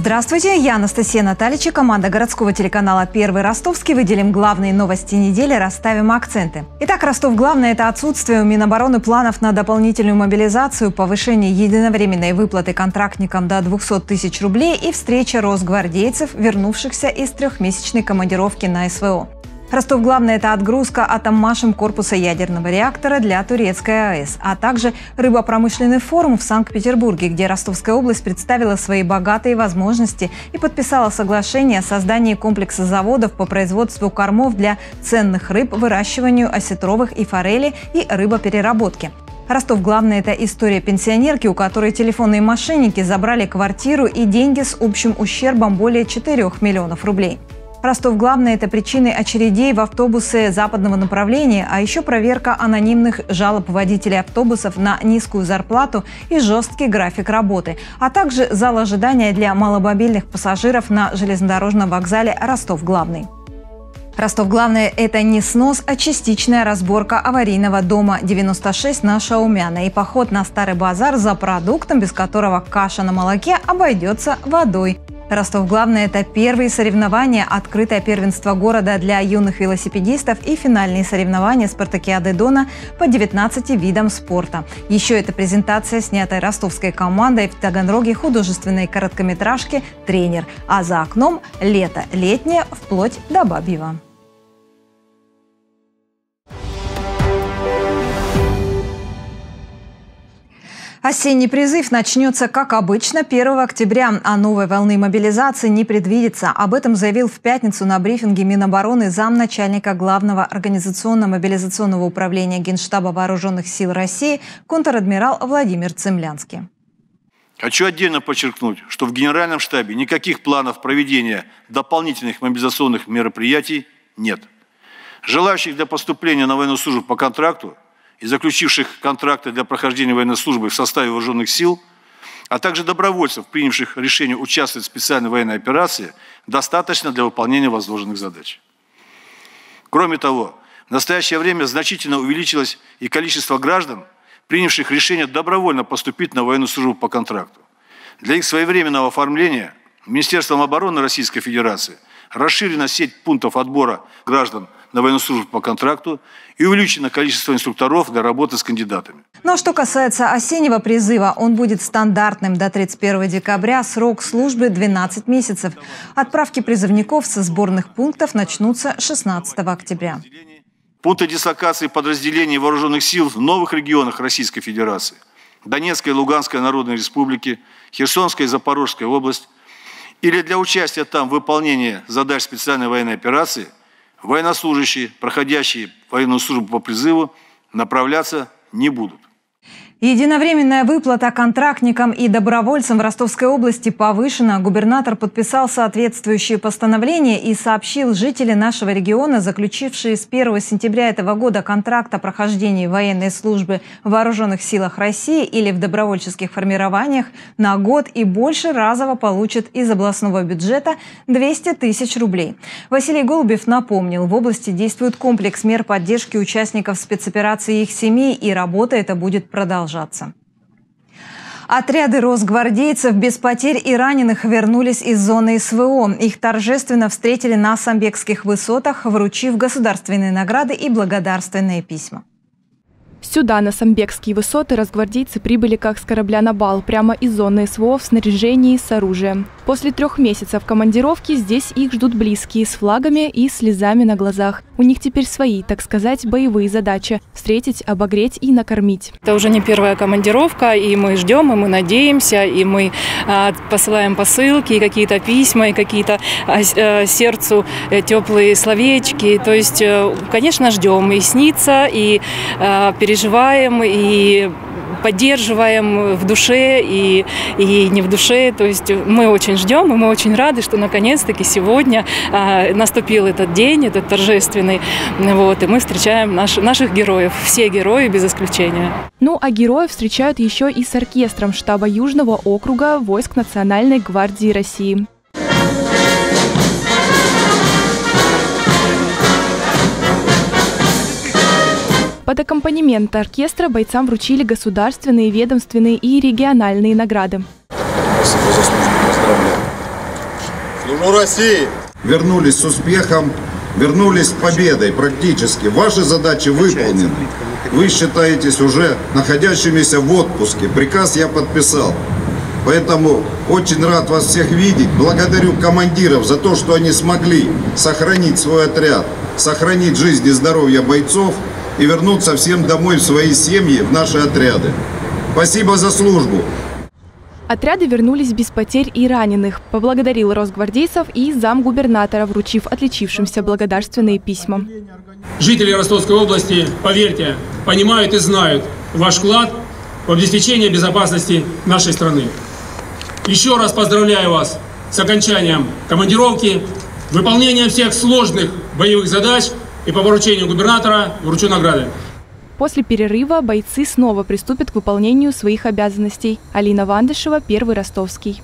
Здравствуйте, я Анастасия Наталича, команда городского телеканала «Первый Ростовский». Выделим главные новости недели, расставим акценты. Итак, Ростов главное – это отсутствие у Минобороны планов на дополнительную мобилизацию, повышение единовременной выплаты контрактникам до 200 тысяч рублей и встреча росгвардейцев, вернувшихся из трехмесячной командировки на СВО. Ростов главное – это отгрузка атоммашем корпуса ядерного реактора для турецкой АЭС, а также рыбопромышленный форум в Санкт-Петербурге, где Ростовская область представила свои богатые возможности и подписала соглашение о создании комплекса заводов по производству кормов для ценных рыб, выращиванию осетровых и форели и рыбопереработке. Ростов главное – это история пенсионерки, у которой телефонные мошенники забрали квартиру и деньги с общим ущербом более 4 миллионов рублей. Ростов главное – это причины очередей в автобусы западного направления, а еще проверка анонимных жалоб водителей автобусов на низкую зарплату и жесткий график работы, а также зал ожидания для маломобильных пассажиров на железнодорожном вокзале Ростов главный. Ростов главное – это не снос, а частичная разборка аварийного дома 96 на Шаумяна и поход на Старый базар за продуктом, без которого каша на молоке обойдется водой. Ростов главное – это первые соревнования, открытое первенство города для юных велосипедистов и финальные соревнования спартакиады Дона по 19 видам спорта. Еще это презентация, снятой ростовской командой в Таганроге художественной короткометражки «Тренер». А за окном лето, летнее, вплоть до бабьего. Осенний призыв начнется, как обычно, 1 октября, а новой волны мобилизации не предвидится. Об этом заявил в пятницу на брифинге Минобороны замначальника Главного организационно-мобилизационного управления Генштаба Вооруженных сил России контр-адмирал Владимир Цемлянский. Хочу отдельно подчеркнуть, что в Генеральном штабе никаких планов проведения дополнительных мобилизационных мероприятий нет. Желающих для поступления на военную службу по контракту и заключивших контракты для прохождения военной службы в составе вооруженных сил, а также добровольцев, принявших решение участвовать в специальной военной операции, достаточно для выполнения возложенных задач. Кроме того, в настоящее время значительно увеличилось и количество граждан, принявших решение добровольно поступить на военную службу по контракту. Для их своевременного оформления Министерством обороны Российской Федерации расширена сеть пунктов отбора граждан на военную службу по контракту и увеличено количество инструкторов для работы с кандидатами. Но что касается осеннего призыва, он будет стандартным до 31 декабря, срок службы 12 месяцев. Отправки призывников со сборных пунктов начнутся 16 октября. Пункты дислокации подразделений вооруженных сил в новых регионах Российской Федерации – Донецкой и Луганской народные республики, Херсонская и Запорожская область – или для участия там в выполнении задач специальной военной операции военнослужащие, проходящие военную службу по призыву, направляться не будут. Единовременная выплата контрактникам и добровольцам в Ростовской области повышена. Губернатор подписал соответствующее постановление и сообщил, жители нашего региона, заключившие с 1 сентября этого года контракт о прохождении военной службы в Вооруженных силах России или в добровольческих формированиях, на год и больше разово получат из областного бюджета 200 тысяч рублей. Василий Голубев напомнил, в области действует комплекс мер поддержки участников спецоперации и их семей, и работа эта будет продолжаться. Отряды росгвардейцев без потерь и раненых вернулись из зоны СВО. Их торжественно встретили на Самбекских высотах, вручив государственные награды и благодарственные письма. Сюда, на Самбекские высоты, росгвардейцы прибыли как с корабля на бал, прямо из зоны СВО в снаряжении с оружием. После 3 месяцев командировки здесь их ждут близкие с флагами и слезами на глазах. У них теперь свои, так сказать, боевые задачи – встретить, обогреть и накормить. Это уже не первая командировка, и мы ждем, и мы надеемся, и мы посылаем посылки, и какие-то письма, и какие-то сердцу теплые словечки. То есть, конечно, ждем, и снится, и переживаем, и поддерживаем в душе и не в душе. То есть мы очень ждем, и мы очень рады, что наконец-таки сегодня наступил этот день, этот торжественный. Вот, и мы встречаем наших героев, все герои без исключения. Ну а героев встречают еще и с оркестром штаба Южного округа войск Национальной гвардии России. Под аккомпанемент оркестра бойцам вручили государственные, ведомственные и региональные награды. Спасибо, заслуженно поздравляю. Служу России! Вернулись с успехом, вернулись с победой практически. Ваши задачи выполнены. Вы считаетесь уже находящимися в отпуске. Приказ я подписал. Поэтому очень рад вас всех видеть. Благодарю командиров за то, что они смогли сохранить свой отряд, сохранить жизнь и здоровье бойцов и вернуться всем домой в свои семьи, в наши отряды. Спасибо за службу. Отряды вернулись без потерь и раненых. Поблагодарил росгвардейцев и замгубернатора, вручив отличившимся благодарственные письма. Жители Ростовской области, поверьте, понимают и знают ваш вклад в обеспечение безопасности нашей страны. Еще раз поздравляю вас с окончанием командировки, выполнением всех сложных боевых задач и по поручению губернатора вручу награды. После перерыва бойцы снова приступят к выполнению своих обязанностей. Алина Вандышева, Первый Ростовский.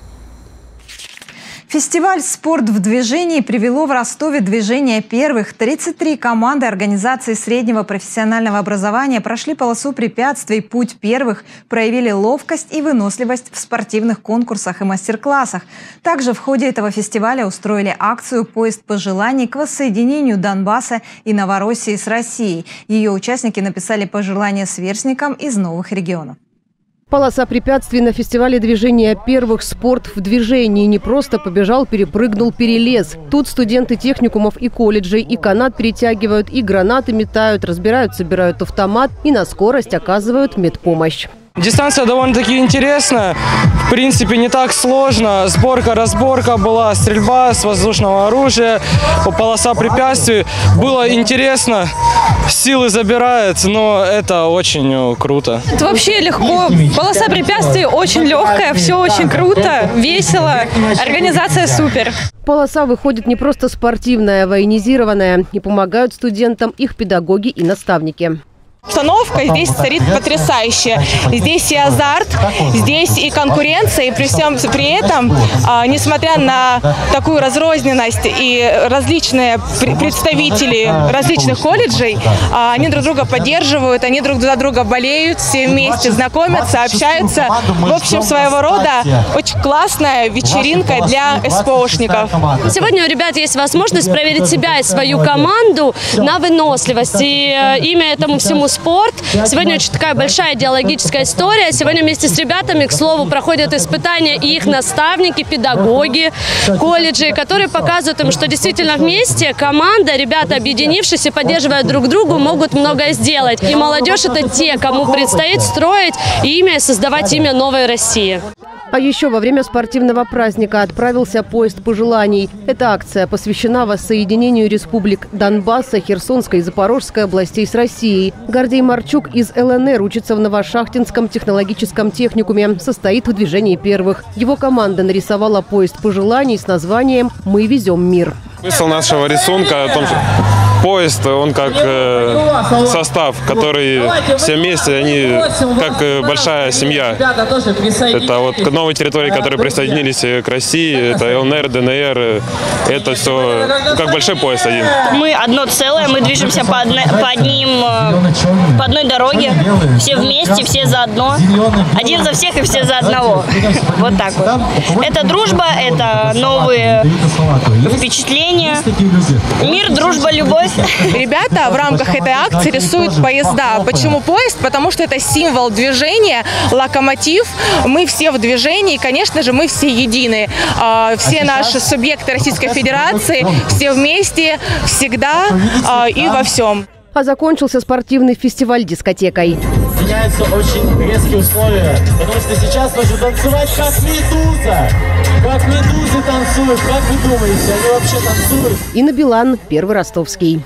Фестиваль «Спорт в движении» привело в Ростове движение первых. 33 команды организации среднего профессионального образования прошли полосу препятствий. Путь первых проявили ловкость и выносливость в спортивных конкурсах и мастер-классах. Также в ходе этого фестиваля устроили акцию «Поезд пожеланий» к воссоединению Донбасса и Новороссии с Россией. Ее участники написали пожелания сверстникам из новых регионов. Полоса препятствий на фестивале движения первых «Спорт в движении». Не просто побежал, перепрыгнул, перелез. Тут студенты техникумов и колледжей и канат перетягивают, и гранаты метают, разбирают, собирают автомат и на скорость оказывают медпомощь. Дистанция довольно-таки интересная, в принципе не так сложно. Сборка-разборка была, стрельба с воздушного оружия, полоса препятствий. Было интересно, силы забирает, но это очень круто. Это вообще легко. Полоса препятствий очень легкая, все очень круто, весело, организация супер. Полоса выходит не просто спортивная, а военизированная. И помогают студентам их педагоги и наставники. Обстановка здесь царит потрясающая. Здесь и азарт, здесь и конкуренция, и при этом, несмотря на такую разрозненность и различные представители различных колледжей, они друг друга поддерживают, они друг за друга болеют, все вместе знакомятся, общаются. В общем, своего рода очень классная вечеринка для СПОшников. Сегодня у ребят есть возможность проверить себя и свою команду на выносливость. И имя этому всему спорт. Сегодня очень такая большая идеологическая история. Сегодня вместе с ребятами, к слову, проходят испытания и их наставники, педагоги, колледжи, которые показывают им, что действительно вместе команда, ребята, объединившись и поддерживая друг друга, могут многое сделать. И молодежь – это те, кому предстоит строить имя и создавать имя новой России. А еще во время спортивного праздника отправился поезд пожеланий. Эта акция посвящена воссоединению республик Донбасса, Херсонской и Запорожской областей с Россией. Гордей Марчук из ЛНР учится в Новошахтинском технологическом техникуме, состоит в движении первых. Его команда нарисовала поезд пожеланий с названием «Мы везем мир». Смысл нашего рисунка о том, что поезд, он как состав, который все вместе, они как большая семья. Это вот новые территории, которые присооднились к России, это ЛНР, ДНР, это все как большой поезд один. Мы одно целое, мы движемся по одной дороге, все вместе, все заодно. Один за всех и все за одного. Вот так вот. Это дружба, это новые впечатления. Мир, дружба, любовь. Ребята в рамках этой акции рисуют поезда. Почему поезд? Потому что это символ движения, локомотив. Мы все в движении, и, конечно же, мы все едины. Все наши субъекты Российской Федерации, все вместе, всегда и во всем. А закончился спортивный фестиваль дискотекой. Меняются очень резкие условия, потому что сейчас нужно танцевать как медуза. Как медузы танцуют, как вы думаете, они вообще танцуют? Инна Билан, Первый Ростовский.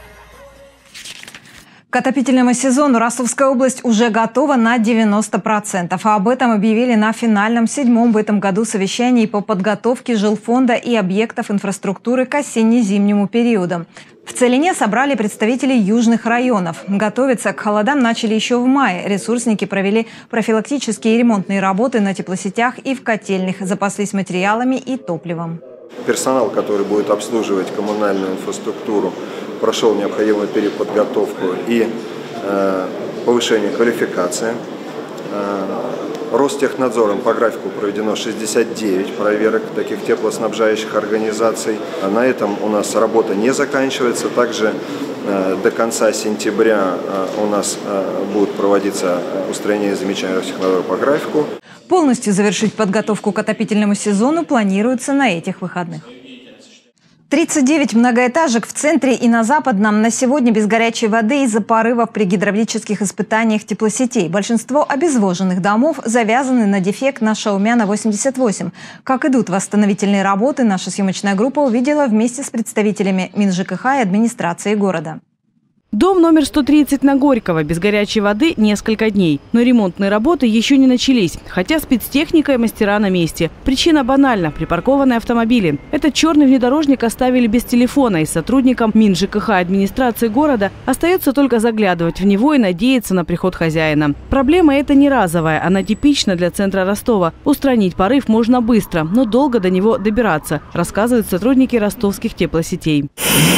К отопительному сезону Ростовская область уже готова на 90%. А об этом объявили на финальном 7-м в этом году совещании по подготовке жилфонда и объектов инфраструктуры к осенне-зимнему периоду. В Целине собрали представителей южных районов. Готовиться к холодам начали еще в мае. Ресурсники провели профилактические и ремонтные работы на теплосетях и в котельных, запаслись материалами и топливом. Персонал, который будет обслуживать коммунальную инфраструктуру, прошел необходимую переподготовку и повышение квалификации. Ростехнадзором по графику проведено 69 проверок таких теплоснабжающих организаций. На этом у нас работа не заканчивается. Также до конца сентября у нас будет проводиться устранение замечаний Ростехнадзора по графику. Полностью завершить подготовку к отопительному сезону планируется на этих выходных. 39 многоэтажек в центре и на Западном на сегодня без горячей воды из-за порывов при гидравлических испытаниях теплосетей. Большинство обезвоженных домов завязаны на дефект на Шаумяна 88. Как идут восстановительные работы, наша съемочная группа увидела вместе с представителями МинЖКХ и администрации города. Дом номер 130 на Горького без горячей воды несколько дней. Но ремонтные работы еще не начались. Хотя спецтехника и мастера на месте. Причина банальна – припаркованные автомобили. Этот черный внедорожник оставили без телефона, и сотрудникам МинЖКХ и администрации города остается только заглядывать в него и надеяться на приход хозяина. Проблема эта не разовая, она типична для центра Ростова. Устранить порыв можно быстро, но долго до него добираться, рассказывают сотрудники ростовских теплосетей.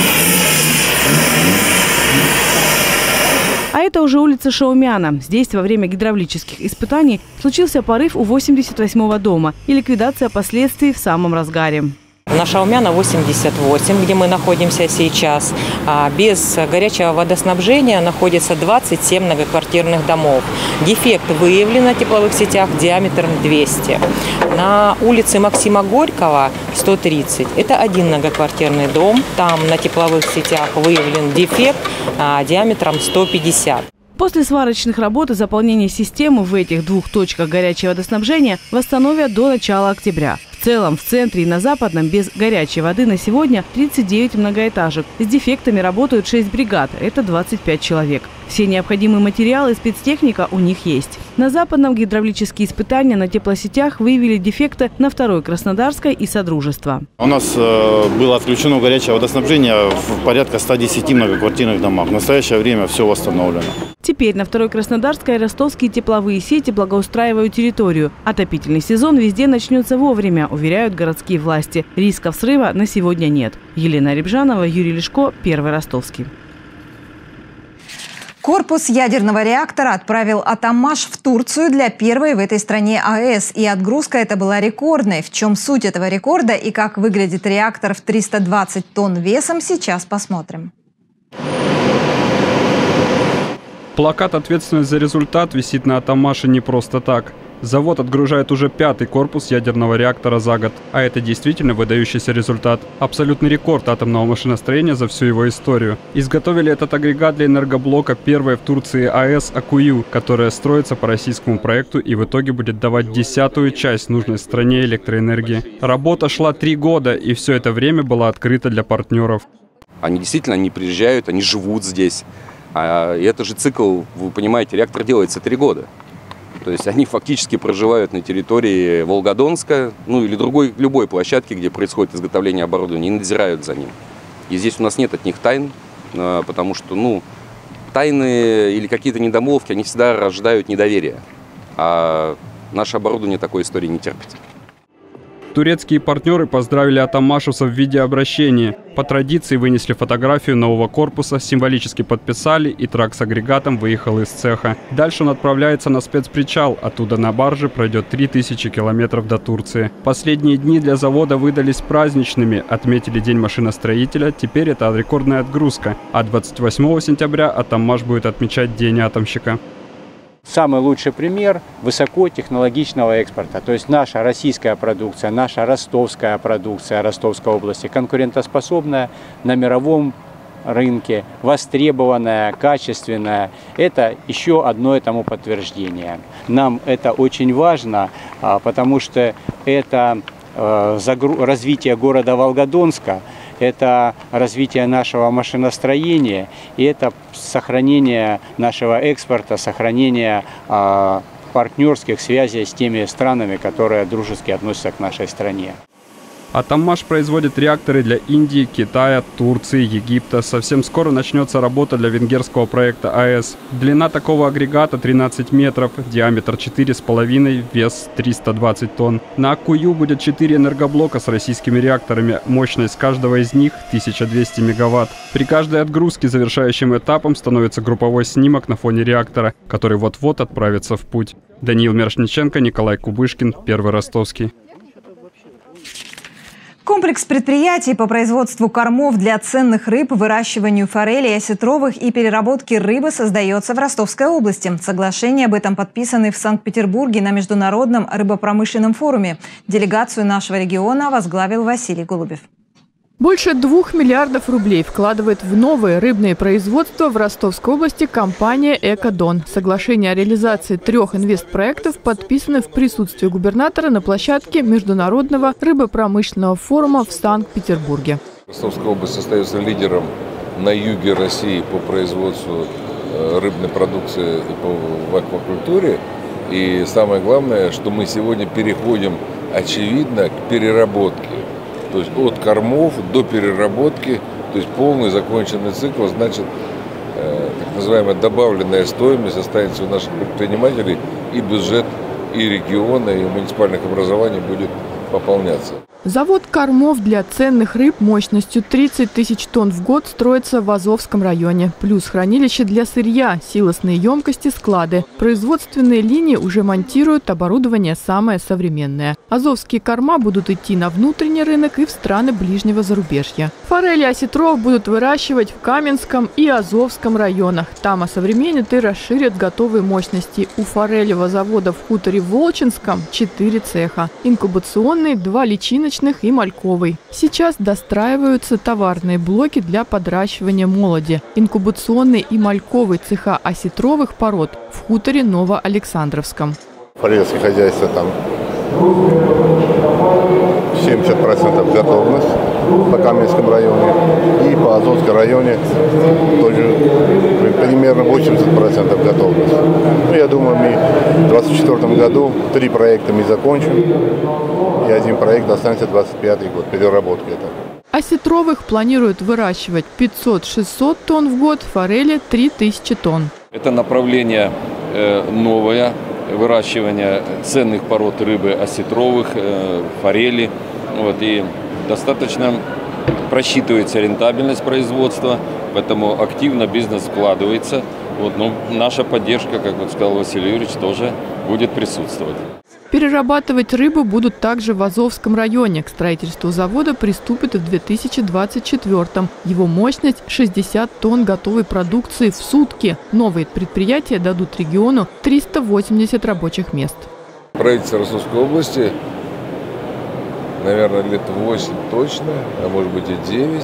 А это уже улица Шаумяна. Здесь во время гидравлических испытаний случился порыв у 88-го дома и ликвидация последствий в самом разгаре. На Шаумяна 88, где мы находимся сейчас, без горячего водоснабжения находится 27 многоквартирных домов. Дефект выявлен на тепловых сетях диаметром 200. На улице Максима Горького 130 – это один многоквартирный дом. Там на тепловых сетях выявлен дефект диаметром 150. После сварочных работ и заполнения системы в этих двух точках горячего водоснабжения восстановят до начала октября. В целом, в центре и на Западном без горячей воды на сегодня 39 многоэтажек. С дефектами работают 6 бригад, это 25 человек. Все необходимые материалы и спецтехника у них есть. На Западном гидравлические испытания на теплосетях выявили дефекты на 2-й Краснодарской и Содружества. У нас было отключено горячее водоснабжение в порядка 110 многоквартирных домах. В настоящее время все восстановлено. Теперь на 2-й Краснодарской и ростовские тепловые сети благоустраивают территорию. Отопительный сезон везде начнется вовремя, уверяют городские власти. Рисков срыва на сегодня нет. Елена Рябжанова, Юрий Лешко, Первый Ростовский. Корпус ядерного реактора отправил Атамаш в Турцию для первой в этой стране АЭС. И отгрузка эта была рекордной. В чем суть этого рекорда и как выглядит реактор в 320 тонн весом, сейчас посмотрим. Плакат «Ответственность за результат» висит на Атамаше не просто так. Завод отгружает уже 5-й корпус ядерного реактора за год. А это действительно выдающийся результат. Абсолютный рекорд атомного машиностроения за всю его историю. Изготовили этот агрегат для энергоблока первой в Турции АЭС «Акую», которая строится по российскому проекту и в итоге будет давать 10-ю часть нужной стране электроэнергии. Работа шла 3 года, и все это время была открыта для партнеров. Они действительно не приезжают, они живут здесь. И это же цикл, вы понимаете, реактор делается 3 года. То есть они фактически проживают на территории Волгодонска, ну или любой площадки, где происходит изготовление оборудования, и надзирают за ним. И здесь у нас нет от них тайн, потому что, тайны или какие-то недомолвки, они всегда рождают недоверие. А наше оборудование такой истории не терпит. Турецкие партнеры поздравили атамашевцев в виде обращения. По традиции вынесли фотографию нового корпуса, символически подписали, и трак с агрегатом выехал из цеха. Дальше он отправляется на спецпричал. Оттуда на барже пройдет 3000 километров до Турции. Последние дни для завода выдались праздничными. Отметили День машиностроителя, теперь это рекордная отгрузка. А 28 сентября Атамаш будет отмечать День атомщика. Самый лучший пример высокотехнологичного экспорта. То есть наша российская продукция, наша ростовская продукция Ростовской области конкурентоспособная на мировом рынке, востребованная, качественная. Это еще одно этому подтверждение. Нам это очень важно, потому что это развитие города Волгодонска, это развитие нашего машиностроения и это сохранение нашего экспорта, сохранение партнерских связей с теми странами, которые дружески относятся к нашей стране. Атомаш производит реакторы для Индии, Китая, Турции, Египта. Совсем скоро начнется работа для венгерского проекта АЭС. Длина такого агрегата 13 метров, диаметр 4,5, вес 320 тонн. На Аккую будет 4 энергоблока с российскими реакторами. Мощность каждого из них 1200 мегаватт. При каждой отгрузке завершающим этапом становится групповой снимок на фоне реактора, который вот-вот отправится в путь. Даниил Мершниченко, Николай Кубышкин, Первый Ростовский. Комплекс предприятий по производству кормов для ценных рыб, выращиванию форели, осетровых и переработке рыбы создается в Ростовской области. Соглашения об этом подписаны в Санкт-Петербурге на Международном рыбопромышленном форуме. Делегацию нашего региона возглавил Василий Голубев. Больше 2 миллиардов рублей вкладывает в новые рыбные производства в Ростовской области компания «Экодон». Соглашение о реализации 3 инвестпроектов подписаны в присутствии губернатора на площадке Международного рыбопромышленного форума в Санкт-Петербурге. Ростовская область остается лидером на юге России по производству рыбной продукции в аквакультуре. И самое главное, что мы сегодня переходим, очевидно, к переработке. То есть от кормов до переработки, то есть полный законченный цикл, значит, так называемая добавленная стоимость останется у наших предпринимателей, и бюджет, и региона, и муниципальных образований будет пополняться. Завод кормов для ценных рыб мощностью 30 тысяч тонн в год строится в Азовском районе. Плюс хранилище для сырья, силосные емкости, склады. Производственные линии уже монтируют, оборудование самое современное. Азовские корма будут идти на внутренний рынок и в страны ближнего зарубежья. Форели осетров будут выращивать в Каменском и Азовском районах. Там осовременят и расширят готовые мощности. У форелевого завода в хуторе Волчинском 4 цеха. Инкубационный, 2 личиночных и мальковый. Сейчас достраиваются товарные блоки для подращивания молоди. Инкубационный и мальковый цеха осетровых пород в хуторе Новоалександровском. Форельское хозяйство там 70% готовность по Каменском районе, и по Азовском районе тоже примерно 80% готовность. Ну, я думаю, мы в 2024 году 3 проекта мы закончим, и 1 проект останется 2025 год, переработка это. Осетровых планируют выращивать 500-600 тонн в год, форели 3000 тонн. Это направление новое. Выращивание ценных пород рыбы осетровых, форели. И достаточно просчитывается рентабельность производства, поэтому активно бизнес вкладывается. Но наша поддержка, как сказал Василий Юрьевич, тоже будет присутствовать. Перерабатывать рыбу будут также в Азовском районе. К строительству завода приступят в 2024-м. Его мощность – 60 тонн готовой продукции в сутки. Новые предприятия дадут региону 380 рабочих мест. Правительство Ростовской области, наверное, лет 8 точно, а может быть и 9,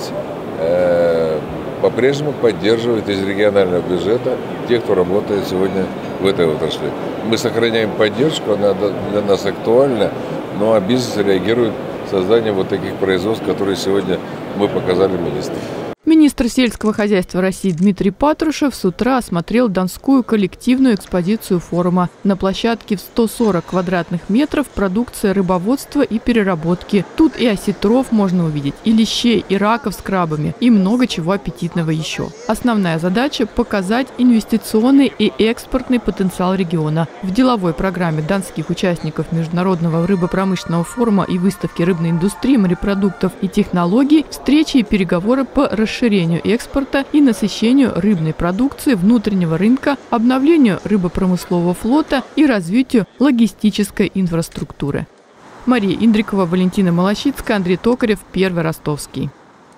по-прежнему поддерживает из регионального бюджета тех, кто работает сегодня в этой отрасли. Мы сохраняем поддержку, она для нас актуальна, а бизнес реагирует созданием вот таких производств, которые сегодня мы показали министру. Министр сельского хозяйства России Дмитрий Патрушев с утра осмотрел Донскую коллективную экспозицию форума. На площадке в 140 квадратных метров продукция рыбоводства и переработки. Тут и осетров можно увидеть, и лещей, и раков с крабами, и много чего аппетитного еще. Основная задача – показать инвестиционный и экспортный потенциал региона. В деловой программе донских участников Международного рыбопромышленного форума и выставки рыбной индустрии, морепродуктов и технологий встречи и переговоры по расширению экспорта и насыщению рыбной продукции внутреннего рынка, обновлению рыбопромыслового флота и развитию логистической инфраструктуры. Мария Индрикова, Валентина Малащицкая, Андрей Токарев, Первый Ростовский.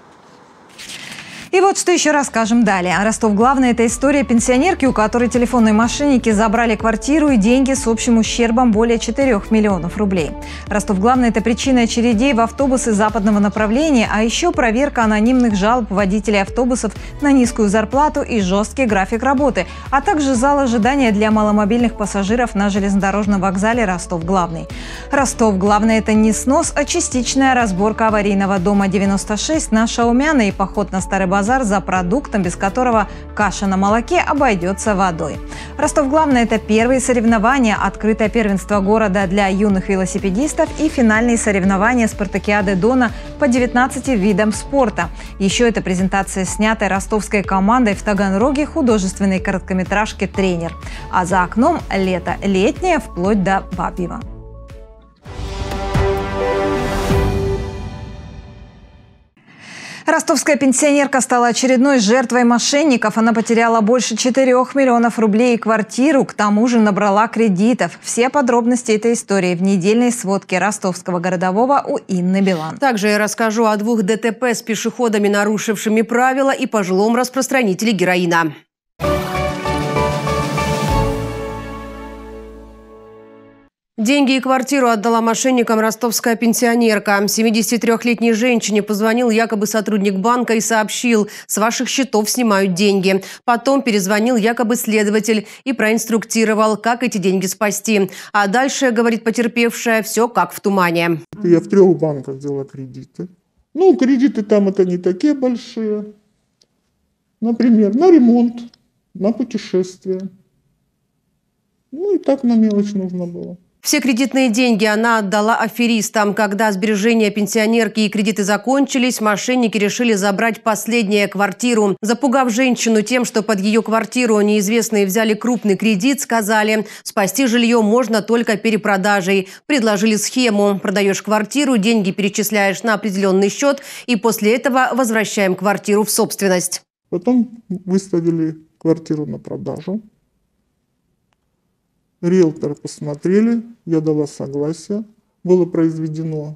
И вот что еще расскажем далее. Ростов главное – это история пенсионерки, у которой телефонные мошенники забрали квартиру и деньги с общим ущербом более 4 миллионов рублей. Ростов главное – это причина очередей в автобусы западного направления, а еще проверка анонимных жалоб водителей автобусов на низкую зарплату и жесткий график работы, а также зал ожидания для маломобильных пассажиров на железнодорожном вокзале Ростов главный. Ростов. Главное, это не снос, а частичная разборка аварийного дома 96 на Шаумяна и поход на Старый базар за продуктом, без которого каша на молоке обойдется водой. Ростов. Главное, это первые соревнования, открытое первенство города для юных велосипедистов и финальные соревнования спартакиады Дона по 19 видам спорта. Еще это презентация снятой ростовской командой в Таганроге художественной короткометражки «Тренер». А за окном лето. Летнее вплоть до бабьего. Ростовская пенсионерка стала очередной жертвой мошенников. Она потеряла больше 4 миллионов рублей и квартиру. К тому же набрала кредитов. Все подробности этой истории в недельной сводке ростовского городового у Инны Билан. Также я расскажу о 2 ДТП с пешеходами, нарушившими правила, и пожилом распространителе героина. Деньги и квартиру отдала мошенникам ростовская пенсионерка. 73-летней женщине позвонил якобы сотрудник банка и сообщил: с ваших счетов снимают деньги. Потом перезвонил якобы следователь и проинструктировал, как эти деньги спасти. А дальше, говорит потерпевшая, все как в тумане. Я в 3 банках взяла кредиты. Ну, кредиты там это не такие большие. Например, на ремонт, на путешествие. Ну и так на мелочь нужно было. Все кредитные деньги она отдала аферистам. Когда сбережения пенсионерки и кредиты закончились, мошенники решили забрать последнюю квартиру. Запугав женщину тем, что под ее квартиру неизвестные взяли крупный кредит, сказали: спасти жилье можно только перепродажей. Предложили схему: продаешь квартиру, деньги перечисляешь на определенный счет, и после этого возвращаем квартиру в собственность. Потом выставили квартиру на продажу. Риэлторы посмотрели, я дала согласие, было заключен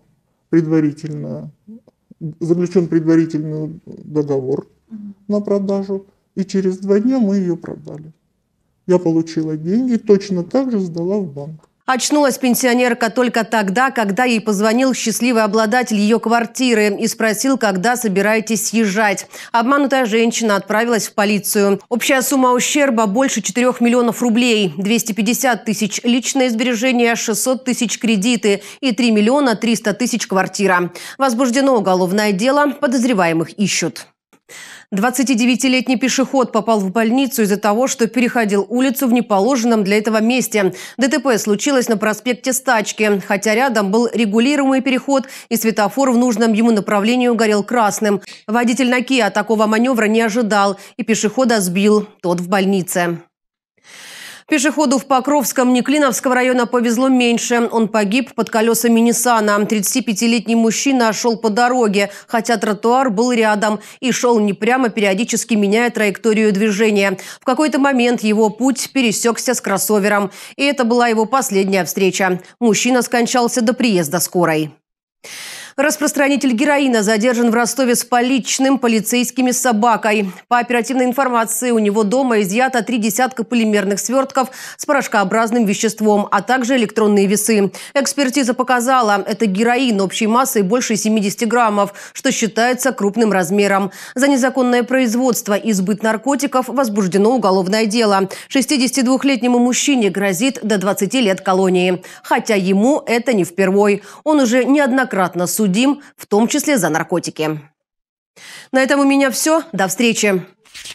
предварительный договор на продажу, и через 2 дня мы ее продали. Я получила деньги, точно так же сдала в банк. Очнулась пенсионерка только тогда, когда ей позвонил счастливый обладатель ее квартиры и спросил, когда собираетесь съезжать. Обманутая женщина отправилась в полицию. Общая сумма ущерба больше 4 миллионов рублей. 250 тысяч личные сбережения, 600 тысяч кредиты и 3 миллиона 300 тысяч квартира. Возбуждено уголовное дело, подозреваемых ищут. 29-летний пешеход попал в больницу из-за того, что переходил улицу в неположенном для этого месте. ДТП случилось на проспекте Стачки. Хотя рядом был регулируемый переход и светофор в нужном ему направлении горел красным. Водитель на Kia такого маневра не ожидал и пешехода сбил. Тот в больнице. Пешеходу в Покровском Неклиновского района повезло меньше. Он погиб под колесами Ниссана. 35-летний мужчина шел по дороге, хотя тротуар был рядом, и шел не прямо, периодически меняя траекторию движения. В какой-то момент его путь пересекся с кроссовером. И это была его последняя встреча. Мужчина скончался до приезда скорой. Распространитель героина задержан в Ростове с поличным, полицейскими собакой. По оперативной информации, у него дома изъято 3 десятка полимерных свертков с порошкообразным веществом, а также электронные весы. Экспертиза показала, это героин общей массой больше 70 граммов, что считается крупным размером. За незаконное производство и сбыт наркотиков возбуждено уголовное дело. 62-летнему мужчине грозит до 20 лет колонии. Хотя ему это не впервой. Он уже неоднократно судим, в том числе за наркотики. На этом у меня все. До встречи.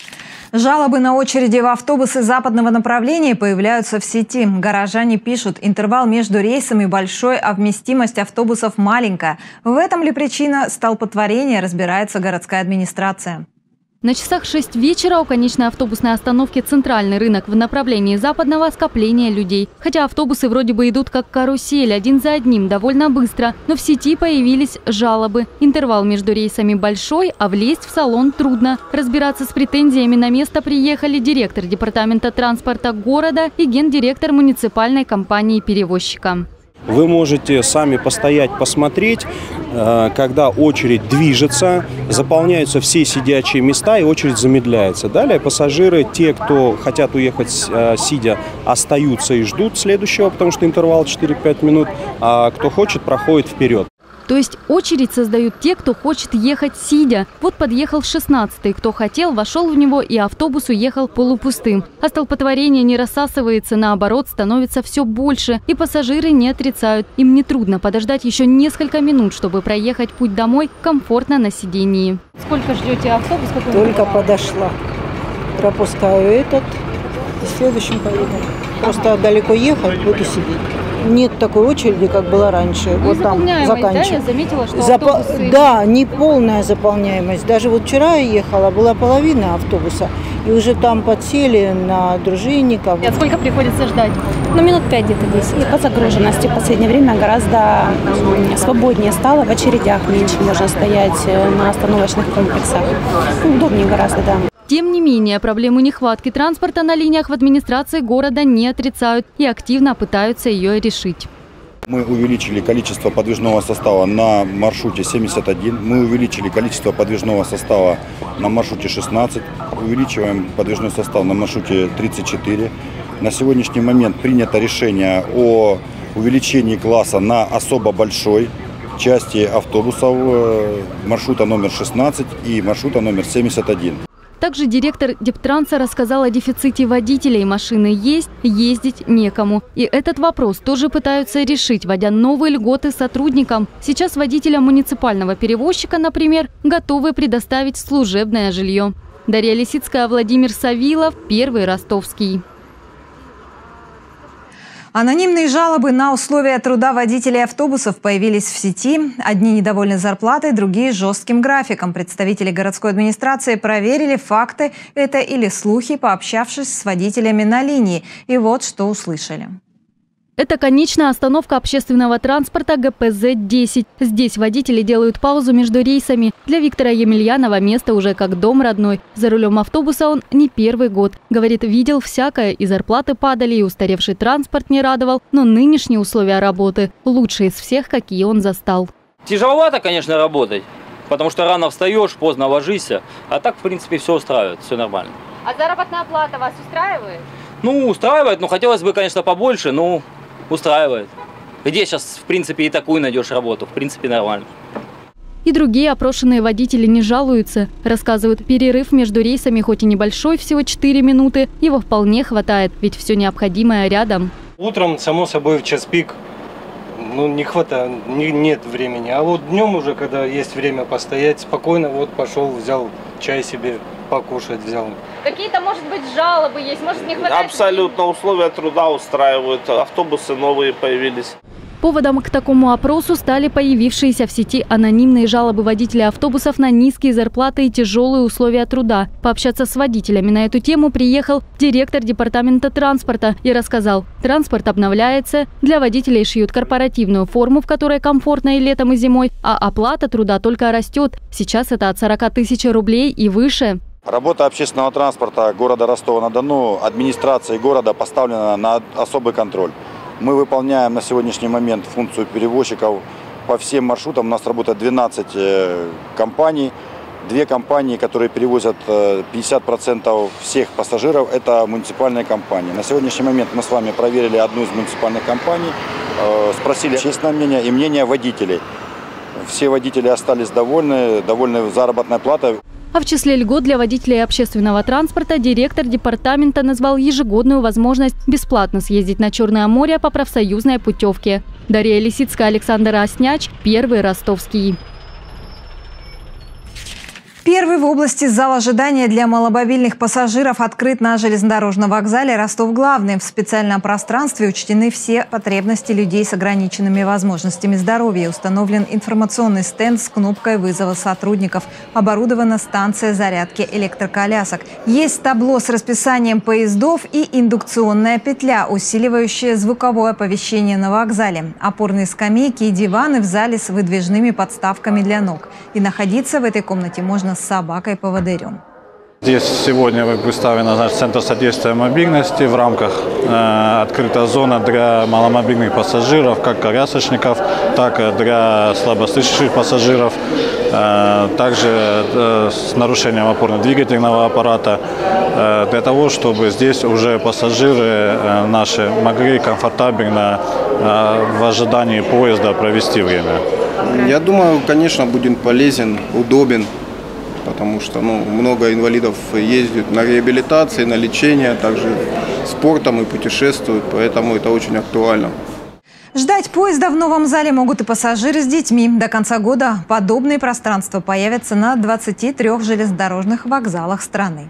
Жалобы на очереди в автобусы западного направления появляются в сети. Горожане пишут, интервал между рейсами большой, а вместимость автобусов маленькая. В этом ли причина столпотворения, разбирается городская администрация. На часах 6 вечера у конечной автобусной остановки «Центральный рынок» в направлении западного скопления людей. Хотя автобусы вроде бы идут как карусель, один за одним, довольно быстро. Но в сети появились жалобы. Интервал между рейсами большой, а влезть в салон трудно. Разбираться с претензиями на место приехали директор департамента транспорта города и гендиректор муниципальной компании-перевозчика. Вы можете сами постоять, посмотреть, когда очередь движется, заполняются все сидячие места и очередь замедляется. Далее пассажиры, те, кто хотят уехать сидя, остаются и ждут следующего, потому что интервал 4-5 минут, а кто хочет, проходит вперед. То есть очередь создают те, кто хочет ехать сидя. Вот подъехал 16-й. Кто хотел, вошел в него, и автобус уехал полупустым. А столпотворение не рассасывается, наоборот, становится все больше. И пассажиры не отрицают. Им нетрудно подождать еще несколько минут, чтобы проехать путь домой комфортно на сидении. Сколько ждете автобус? Только подошла. Пропускаю этот. И следующим поеду. Просто далеко ехать, буду сидеть. Нет такой очереди, как было раньше. Ну, вот там заканчиваю. Да, я заметила, что автобусы... Да, не полная заполняемость. Даже вот вчера я ехала, была половина автобуса. И уже там подсели на дружинников. А сколько приходится ждать? Ну, минут 5 где-то 10. И по загруженности в последнее время гораздо свободнее стало. В очередях меньше можно стоять на остановочных комплексах. Удобнее гораздо, да. Тем не менее, проблему нехватки транспорта на линиях в администрации города не отрицают и активно пытаются ее решить. Мы увеличили количество подвижного состава на маршруте 71, мы увеличили количество подвижного состава на маршруте 16, увеличиваем подвижной состав на маршруте 34. На сегодняшний момент принято решение о увеличении класса на особо большой части автобусов маршрута номер 16 и маршрута номер 71. Также директор Дептранса рассказал о дефиците водителей. Машины есть, ездить некому. И этот вопрос тоже пытаются решить, вводя новые льготы сотрудникам. Сейчас водителям муниципального перевозчика, например, готовы предоставить служебное жилье. Дарья Лисицкая, Владимир Савилов, Первый Ростовский. Анонимные жалобы на условия труда водителей автобусов появились в сети. Одни недовольны зарплатой, другие – жестким графиком. Представители городской администрации проверили, факты это или слухи, пообщавшись с водителями на линии. И вот что услышали. Это конечная остановка общественного транспорта ГПЗ-10. Здесь водители делают паузу между рейсами. Для Виктора Емельянова место уже как дом родной. За рулем автобуса он не первый год. Говорит, видел всякое, и зарплаты падали, и устаревший транспорт не радовал. Но нынешние условия работы лучшие из всех, какие он застал. Тяжеловато, конечно, работать, потому что рано встаешь, поздно ложишься. А так, в принципе, все устраивает, все нормально. А заработная плата вас устраивает? Ну, устраивает, но хотелось бы, конечно, побольше, но... устраивает. Где сейчас, в принципе, и такую найдешь работу? В принципе, нормально. И другие опрошенные водители не жалуются. Рассказывают, перерыв между рейсами хоть и небольшой, всего 4 минуты, его вполне хватает, ведь все необходимое рядом. Утром, само собой, в час пик, не хватает, нет времени. А вот днем уже, когда есть время постоять, спокойно, вот пошел, взял чай себе покушать, взял. Какие-то, может быть, жалобы есть, может, не хватает? Абсолютно, условия труда устраивают, автобусы новые появились. Поводом к такому опросу стали появившиеся в сети анонимные жалобы водителей автобусов на низкие зарплаты и тяжелые условия труда. Пообщаться с водителями на эту тему приехал директор департамента транспорта и рассказал, транспорт обновляется, для водителей шьют корпоративную форму, в которой комфортно и летом, и зимой, а оплата труда только растет. Сейчас это от 40 тысяч рублей и выше. Работа общественного транспорта города Ростова-на-Дону, администрации города поставлена на особый контроль. Мы выполняем на сегодняшний момент функцию перевозчиков по всем маршрутам. У нас работает 12 компаний. 2 компании, которые перевозят 50% всех пассажиров, это муниципальные компании. На сегодняшний момент мы с вами проверили одну из муниципальных компаний, спросили общественное мнение и мнение водителей. Все водители остались довольны заработной платой. А в числе льгот для водителей общественного транспорта директор департамента назвал ежегодную возможность бесплатно съездить на Черное море по профсоюзной путевке. Дарья Лисицкая, Александр Осняч, Первый Ростовский. Первый в области зал ожидания для маломобильных пассажиров открыт на железнодорожном вокзале Ростов-Главный. В специальном пространстве учтены все потребности людей с ограниченными возможностями здоровья. Установлен информационный стенд с кнопкой вызова сотрудников. Оборудована станция зарядки электроколясок. Есть табло с расписанием поездов и индукционная петля, усиливающая звуковое оповещение на вокзале. Опорные скамейки и диваны в зале с выдвижными подставками для ног. И находиться в этой комнате можно с собакой-поводырем. Здесь сегодня представлен Центр содействия мобильности в рамках открытая зона для маломобильных пассажиров, как колясочников, так и для слабослышащих пассажиров, также с нарушением опорно-двигательного аппарата, для того, чтобы здесь уже пассажиры наши могли комфортабельно в ожидании поезда провести время. Я думаю, конечно, будет полезен, удобен, потому что много инвалидов ездят на реабилитации, на лечение, также спортом и путешествуют, поэтому это очень актуально. Ждать поезда в новом зале могут и пассажиры с детьми. До конца года подобные пространства появятся на 23 железнодорожных вокзалах страны.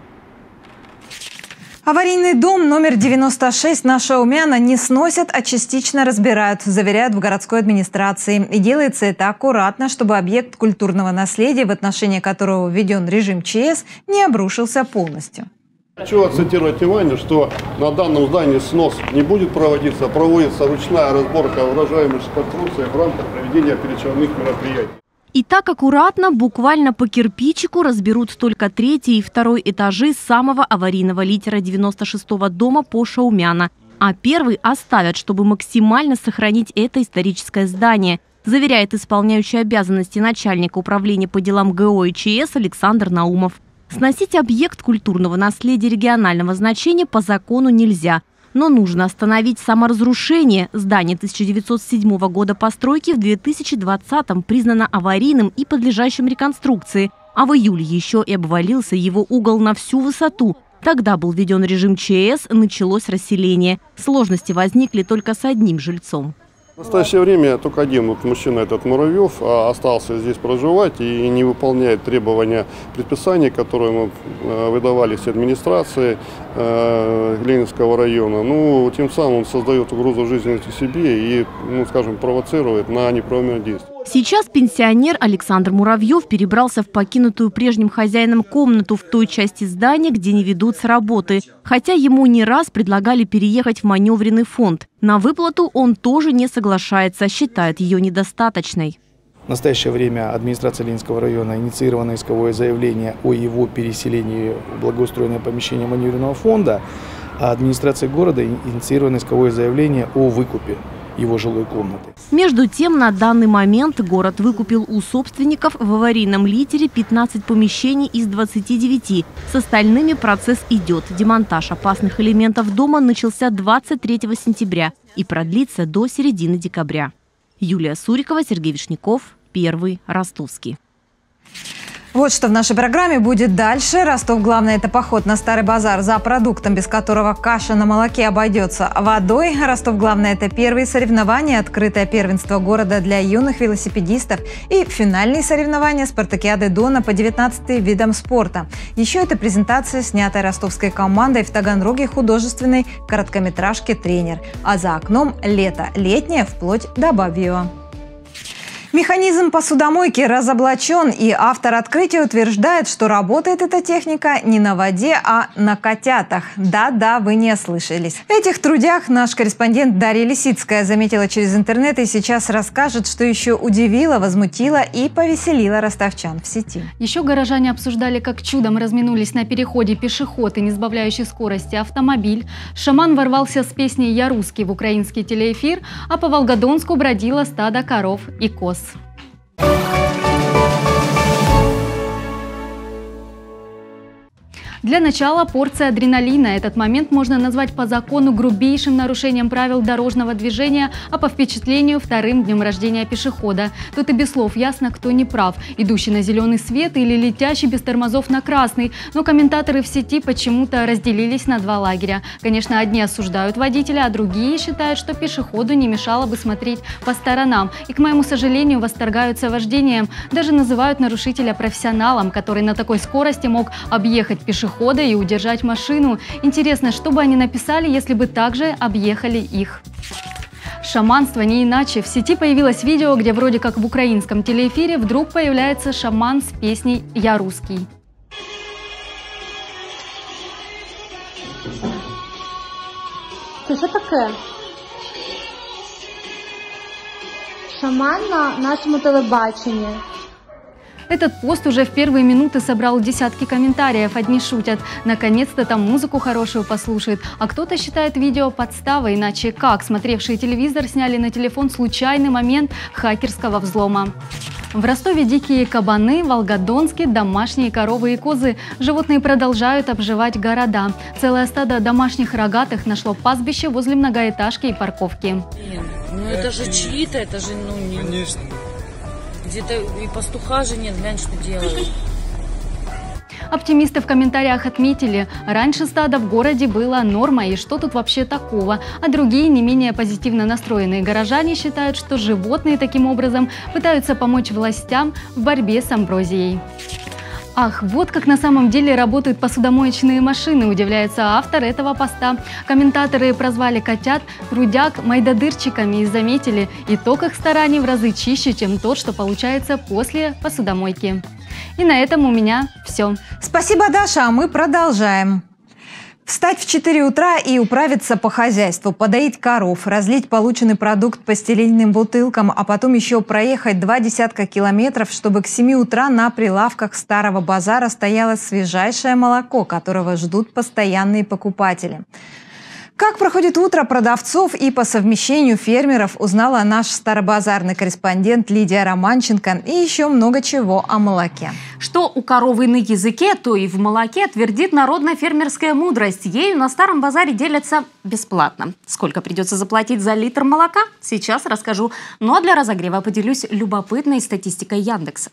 Аварийный дом номер 96 на Шаумяна не сносят, а частично разбирают, заверяют в городской администрации. И делается это аккуратно, чтобы объект культурного наследия, в отношении которого введен режим ЧС, не обрушился полностью. Хочу акцентировать внимание, что на данном здании снос не будет проводиться, а проводится ручная разборка угрожаемых конструкций в рамках проведения операционных мероприятий. И так аккуратно, буквально по кирпичику, разберут только 3-й и 2-й этажи самого аварийного литера 96-го дома по Шаумяна. А 1-й оставят, чтобы максимально сохранить это историческое здание, заверяет исполняющий обязанности начальника управления по делам ГО и ЧС Александр Наумов. Сносить объект культурного наследия регионального значения по закону нельзя. Но нужно остановить саморазрушение. Здание 1907 года постройки в 2020-м признано аварийным и подлежащим реконструкции. А в июле еще и обвалился его угол на всю высоту. Тогда был введен режим ЧС, началось расселение. Сложности возникли только с одним жильцом. В настоящее время только один мужчина, этот Муравьев, остался здесь проживать и не выполняет требования предписаний, которые мы выдавали с администрации Ленинского района. Тем самым он создает угрозу жизни себе и, провоцирует на неправомерные действия. Сейчас пенсионер Александр Муравьев перебрался в покинутую прежним хозяином комнату в той части здания, где не ведутся работы. Хотя ему не раз предлагали переехать в маневренный фонд. На выплату он тоже не соглашается, считает ее недостаточной. В настоящее время администрация Ленинского района инициировано исковое заявление о его переселении в благоустроенное помещение маневренного фонда, а администрация города инициировано исковое заявление о выкупе его жилой комнаты. Между тем, на данный момент город выкупил у собственников в аварийном литере 15 помещений из 29. С остальными процесс идет. Демонтаж опасных элементов дома начался 23 сентября и продлится до середины декабря. Юлия Сурикова, Сергей Вишняков, Первый Ростовский. Вот что в нашей программе будет дальше. Ростов главное – это поход на Старый базар за продуктом, без которого каша на молоке обойдется водой. Ростов главное – это первые соревнования, открытое первенство города для юных велосипедистов и финальные соревнования спартакиады Дона по 19 видам спорта. Еще это презентация, снятая ростовской командой в Таганроге художественной короткометражки «Тренер». А за окном лето, летнее вплоть до бабьего. Механизм посудомойки разоблачен, и автор открытия утверждает, что работает эта техника не на воде, а на котятах. Да-да, вы не ослышались. В этих трудях наш корреспондент Дарья Лисицкая заметила через интернет и сейчас расскажет, что еще удивило, возмутило и повеселило ростовчан в сети. Еще горожане обсуждали, как чудом разминулись на переходе пешеход и не сбавляющий скорости автомобиль. Шаман ворвался с песней «Я русский» в украинский телеэфир, а по Волгодонску бродило стадо коров и коз. Для начала порция адреналина. Этот момент можно назвать по закону грубейшим нарушением правил дорожного движения, а по впечатлению вторым днем рождения пешехода. Тут и без слов ясно, кто не прав. Идущий на зеленый свет или летящий без тормозов на красный. Но комментаторы в сети почему-то разделились на два лагеря. Конечно, одни осуждают водителя, а другие считают, что пешеходу не мешало бы смотреть по сторонам. И, к моему сожалению, восторгаются вождением. Даже называют нарушителя профессионалом, который на такой скорости мог объехать пешехода и удержать машину. Интересно, что бы они написали, если бы также объехали их. Шаманство не иначе. В сети появилось видео, где вроде как в украинском телеэфире вдруг появляется шаман с песней «Я русский». Це що таке? Шаман на нашему телебачении. Этот пост уже в первые минуты собрал десятки комментариев. Одни шутят: наконец-то там музыку хорошую послушает. А кто-то считает видео подставой, иначе как смотревшие телевизор сняли на телефон случайный момент хакерского взлома. В Ростове дикие кабаны, в Волгодонске домашние коровы и козы. Животные продолжают обживать города. Целое стадо домашних рогатых нашло пастбище возле многоэтажки и парковки. Ну это же чьи-то, это же, не... Конечно. Где-то и пастуха же нет, глянь, что делают. Оптимисты в комментариях отметили, раньше стадо в городе было нормой, и что тут вообще такого? А другие, не менее позитивно настроенные горожане считают, что животные таким образом пытаются помочь властям в борьбе с амброзией. Ах, вот как на самом деле работают посудомоечные машины, удивляется автор этого поста. Комментаторы прозвали котят грудяк майдодырчиками и заметили, итог их стараний в разы чище, чем тот, что получается после посудомойки. И на этом у меня все. Спасибо, Даша, а мы продолжаем. Встать в 4 утра и управиться по хозяйству, подоить коров, разлить полученный продукт по стеклянным бутылкам, а потом еще проехать 20 километров, чтобы к 7 утра на прилавках старого базара стояло свежайшее молоко, которого ждут постоянные покупатели. Как проходит утро продавцов и по совмещению фермеров, узнала наш старобазарный корреспондент Лидия Романченко, и еще много чего о молоке. Что у коровы на языке, то и в молоке, твердит народная фермерская мудрость. Ею на старом базаре делятся бесплатно. Сколько придется заплатить за литр молока, сейчас расскажу. Но для разогрева поделюсь любопытной статистикой Яндекса.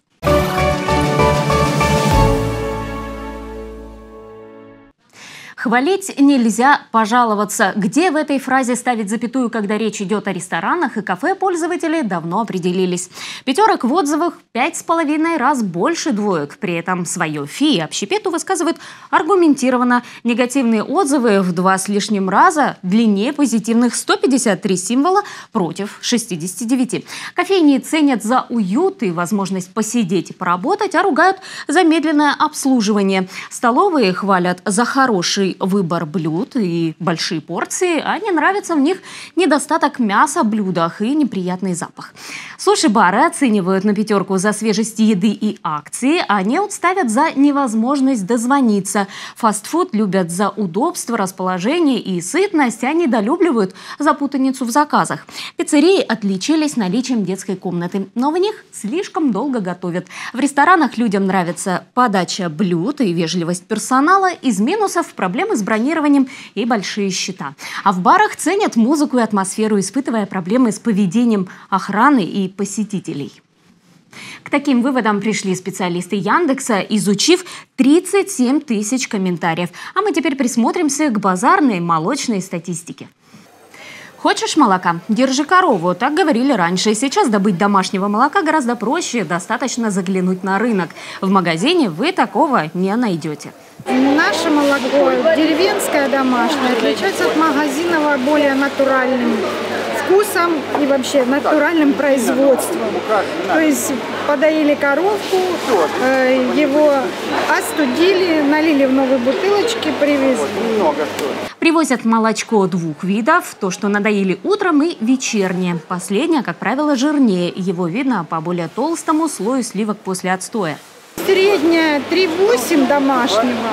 Хвалить нельзя, пожаловаться. Где в этой фразе ставить запятую, когда речь идет о ресторанах и кафе, пользователи давно определились. 5 в отзывах 5,5 раз больше 2. При этом свое фи общепиту высказывают аргументированно. Негативные отзывы в 2 с лишним раза длиннее позитивных 153 символа против 69. Кофейни ценят за уют и возможность посидеть и поработать, а ругают за медленное обслуживание. Столовые хвалят за хороший выбор блюд и большие порции, а не нравится в них недостаток мяса в блюдах и неприятный запах. Суши-бары оценивают на 5 за свежесть еды и акции, а неуд ставят за невозможность дозвониться. Фастфуд любят за удобство, расположение и сытность, а недолюбливают за путаницу в заказах. Пиццерии отличились наличием детской комнаты, но в них слишком долго готовят. В ресторанах людям нравится подача блюд и вежливость персонала, из минусов проблемы с бронированием и большие счета. А в барах ценят музыку и атмосферу, испытывая проблемы с поведением охраны и посетителей. К таким выводам пришли специалисты Яндекса, изучив 37 тысяч комментариев. А мы теперь присмотримся к базарной молочной статистике. Хочешь молока? Держи корову. Так говорили раньше. Сейчас добыть домашнего молока гораздо проще. Достаточно заглянуть на рынок. В магазине вы такого не найдете. Наше молоко деревенское, домашнее, отличается от магазинного более натуральным вкусом и вообще натуральным производством. То есть подоили коровку, его остудили, налили в новые бутылочки, привезли. Привозят молочко 2 видов. То, что надоили утром, и вечернее. Последнее, как правило, жирнее. Его видно по более толстому слою сливок после отстоя. Средняя 3,8 домашнего,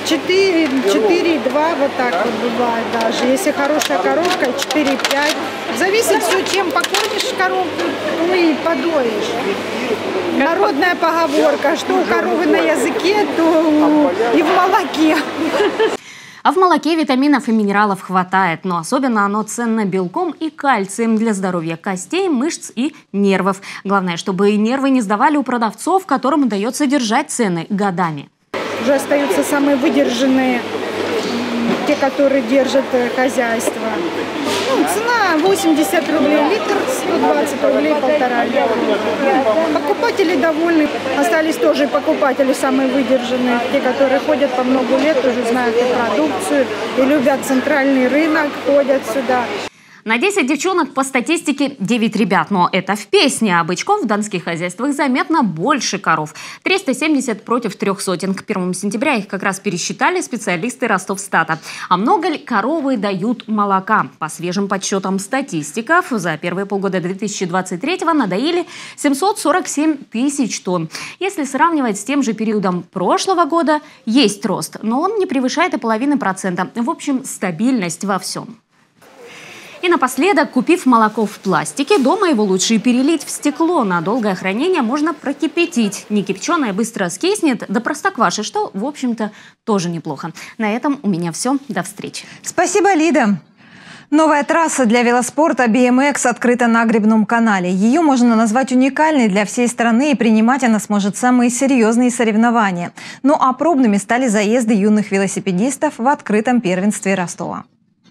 4,2 вот так вот бывает даже. Если хорошая коровка, 4,5. Зависит все, чем покормишь коровку, ну и подоишь. Народная поговорка, что у коровы на языке, то и в молоке. А в молоке витаминов и минералов хватает, но особенно оно ценно белком и кальцием для здоровья костей, мышц и нервов. Главное, чтобы нервы не сдавали у продавцов, которым удается держать цены годами. Уже остаются самые выдержанные, те, которые держат хозяйство. Ну, цена 80 рублей литр, 120 рублей 1,5 литра. Покупатели довольны. Остались тоже покупатели самые выдержанные, те, которые ходят по много лет, уже знают и продукцию, и любят центральный рынок, ходят сюда. На 10 девчонок по статистике 9 ребят, но это в песне. А бычков в донских хозяйствах заметно больше коров. 370 против 300. К 1 сентября их как раз пересчитали специалисты Ростовстата. А много ли коровы дают молока? По свежим подсчетам статистиков, за первые полгода 2023-го надоили 747 тысяч тонн. Если сравнивать с тем же периодом прошлого года, есть рост, но он не превышает и 0,5%. В общем, стабильность во всем. И напоследок, купив молоко в пластике, дома его лучше перелить в стекло. На долгое хранение можно прокипятить. Не кипяченое быстро скиснет, да простокваши, что, в общем-то, тоже неплохо. На этом у меня все. До встречи. Спасибо, Лида. Новая трасса для велоспорта BMX открыта на Гребном канале. Ее можно назвать уникальной для всей страны, и принимать она сможет самые серьезные соревнования. Ну а пробными стали заезды юных велосипедистов в открытом первенстве Ростова.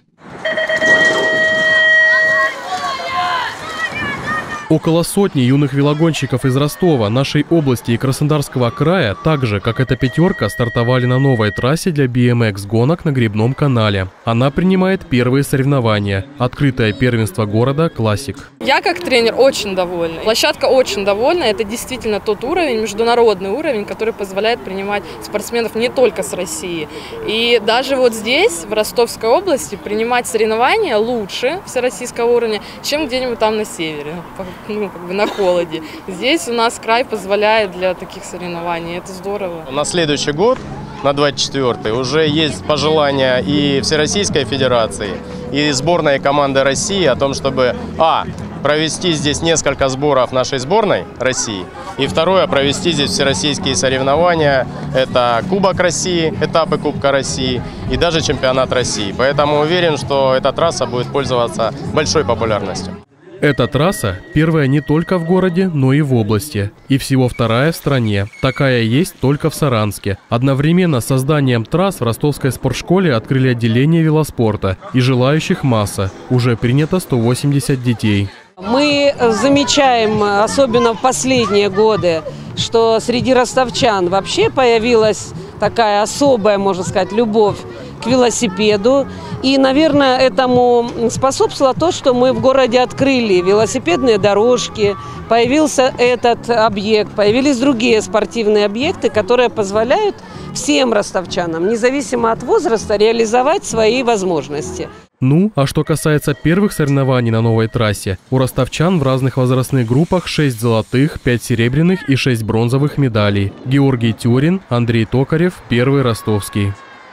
Около сотни юных велогонщиков из Ростова, нашей области и Краснодарского края, так же, как эта пятерка, стартовали на новой трассе для BMX-гонок на Гребном канале. Она принимает первые соревнования. Открытое первенство города «Классик». Я как тренер очень довольна. Площадка очень довольна. Это действительно тот уровень, международный уровень, который позволяет принимать спортсменов не только с России. И даже вот здесь, в Ростовской области, принимать соревнования лучше всероссийского уровня, чем где-нибудь там на севере. На холоде. Здесь у нас край позволяет для таких соревнований. Это здорово. На следующий год, на 24-й, уже есть пожелания и Всероссийской Федерации, и сборной команды России о том, чтобы провести здесь несколько сборов нашей сборной России, и второе, провести здесь всероссийские соревнования. Это Кубок России, этапы Кубка России и даже чемпионат России. Поэтому уверен, что эта трасса будет пользоваться большой популярностью. Эта трасса первая не только в городе, но и в области. И всего вторая в стране. Такая есть только в Саранске. Одновременно с созданием трасс в Ростовской спортшколе открыли отделение велоспорта. И желающих масса. Уже принято 180 детей. Мы замечаем, особенно в последние годы, что среди ростовчан вообще появилась такая особая, можно сказать, любовь к велосипеду. И, наверное, этому способствовало то, что мы в городе открыли велосипедные дорожки, появился этот объект, появились другие спортивные объекты, которые позволяют всем ростовчанам, независимо от возраста, реализовать свои возможности. Ну, а что касается первых соревнований на новой трассе, у ростовчан в разных возрастных группах 6 золотых, 5 серебряных и 6 бронзовых медалей. Георгий Тюрин, Андрей Токарев, Первый Ростовский.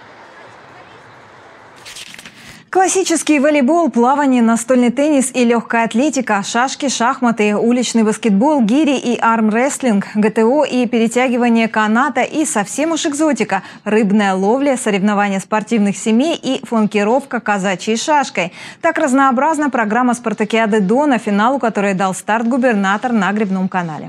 Классический волейбол, плавание, настольный теннис и легкая атлетика, шашки, шахматы, уличный баскетбол, гири и армрестлинг, ГТО и перетягивание каната и совсем уж экзотика – рыбная ловля, соревнования спортивных семей и фланкировка казачьей шашкой. Так разнообразна программа спартакиады Дона, финалу которой дал старт губернатор на Гребном канале.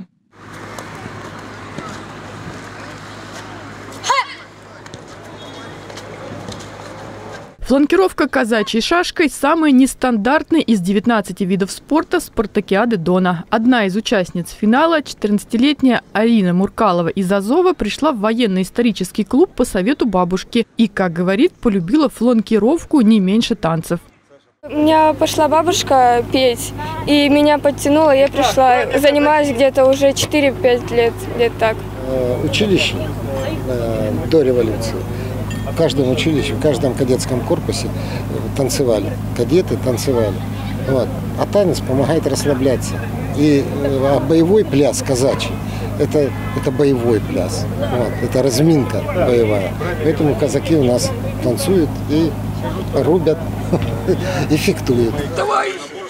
Фланкировка казачьей шашкой – самый нестандартный из 19 видов спорта спартакиады Дона. Одна из участниц финала, 14-летняя Арина Муркалова из Азова, пришла в военно-исторический клуб по совету бабушки и, как говорит, полюбила фланкировку не меньше танцев. У меня пошла бабушка петь, и меня подтянула, я пришла. Занимаюсь где-то уже 4-5 лет, где-то так. Училище до революции. В каждом училище, в каждом кадетском корпусе танцевали. Кадеты танцевали. Вот. А танец помогает расслабляться. И боевой пляс казачий – это боевой пляс. Вот. Это разминка боевая. Поэтому казаки у нас танцуют и рубят, и фехтуют. Давай!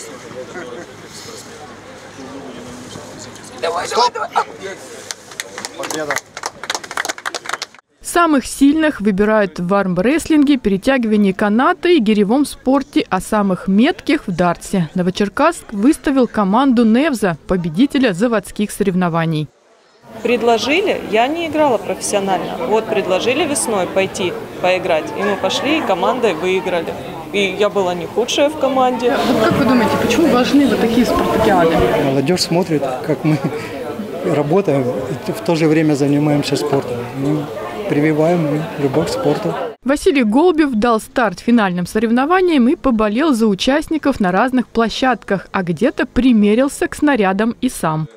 Давай, давай, давай! Победа! Самых сильных выбирают в армрестлинге, перетягивании каната и гиревом спорте, а самых метких в дартсе. Новочеркасск выставил команду «Невза», победителя заводских соревнований. Предложили, я не играла профессионально, вот предложили весной пойти поиграть, и мы пошли, и командой выиграли. И я была не худшая в команде. Вот как вы думаете, почему важны вот такие спартакиады? Молодежь смотрит, как мы работаем, и в то же время занимаемся спортом. Прививаем любовь к спорту. Василий Голубев дал старт финальным соревнованиям и поболел за участников на разных площадках, а где-то примерился к снарядам и сам.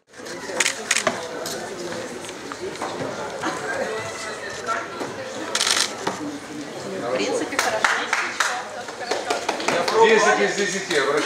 В принципе, хорошо. 10 из 10,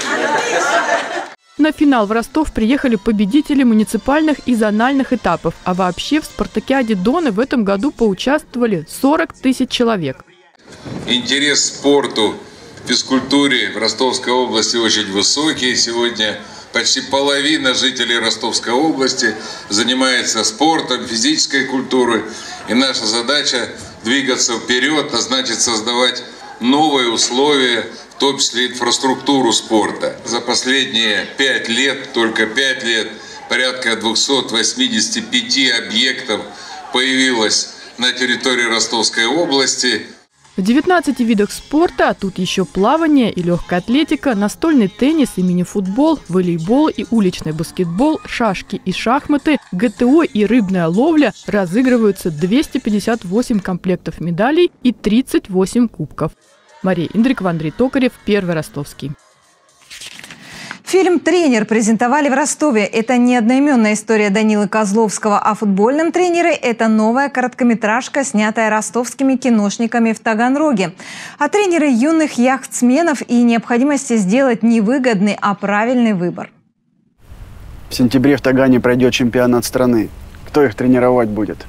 На финал в Ростов приехали победители муниципальных и зональных этапов, а вообще в спартакиаде Дона в этом году поучаствовали 40 тысяч человек. Интерес к спорту, физкультуре в Ростовской области очень высокий. Сегодня почти половина жителей Ростовской области занимается спортом, физической культурой. И наша задача двигаться вперед, а значит создавать новые условия, в том числе инфраструктуру спорта. За последние 5 лет, только 5 лет, порядка 285 объектов появилось на территории Ростовской области. В 19 видах спорта, а тут еще плавание и легкая атлетика, настольный теннис и мини-футбол, волейбол и уличный баскетбол, шашки и шахматы, ГТО и рыбная ловля разыгрываются 258 комплектов медалей и 38 кубков. Мария Индрикова, Андрей Токарев, Первый Ростовский. Фильм «Тренер» презентовали в Ростове. Это не одноименная история Данилы Козловского о футбольном тренере. Это новая короткометражка, снятая ростовскими киношниками в Таганроге. О тренере юных яхтсменов и необходимости сделать не выгодный, а правильный выбор. В сентябре в Тагане пройдет чемпионат страны. Кто их тренировать будет?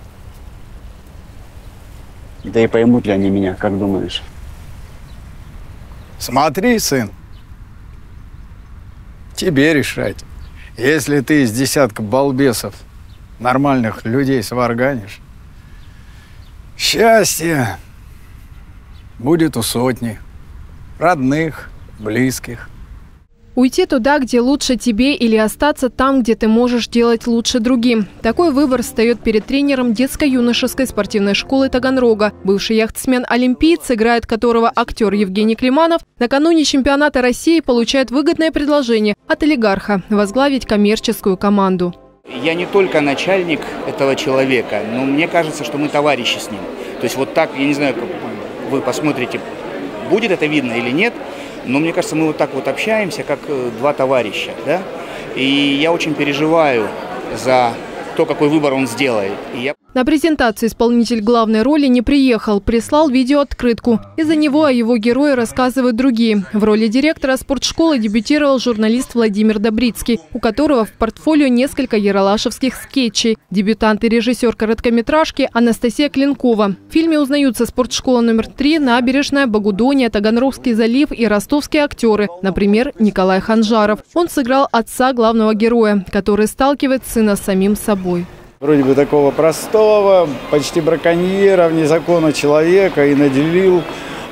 Да и поймут ли они меня, как думаешь? Смотри, сын. Тебе решать. Если ты из десятка балбесов нормальных людей сварганишь, счастье будет у сотни родных, близких. Уйти туда, где лучше тебе, или остаться там, где ты можешь делать лучше другим. Такой выбор встает перед тренером детско-юношеской спортивной школы Таганрога. Бывший яхтсмен-олимпиец, играет которого актер Евгений Климанов, накануне чемпионата России получает выгодное предложение от олигарха возглавить коммерческую команду. Я не только начальник этого человека, но мне кажется, что мы товарищи с ним. То есть вот так, я не знаю, как вы посмотрите, будет это видно или нет, но мне кажется, мы вот так вот общаемся, как два товарища, да? И я очень переживаю за то, какой выбор он сделает. На презентацию исполнитель главной роли не приехал, прислал видеооткрытку. Из-за него о его герое рассказывают другие. В роли директора спортшколы дебютировал журналист Владимир Добрицкий, у которого в портфолио несколько яралашевских скетчей. Дебютант и режиссер короткометражки Анастасия Клинкова. В фильме узнаются спортшкола номер 3, Набережная, Богудония, Таганрогский залив и ростовские актеры. Например, Николай Ханжаров. Он сыграл отца главного героя, который сталкивает сына с самим собой. Вроде бы такого простого, почти браконьера, вне закона человека, и наделил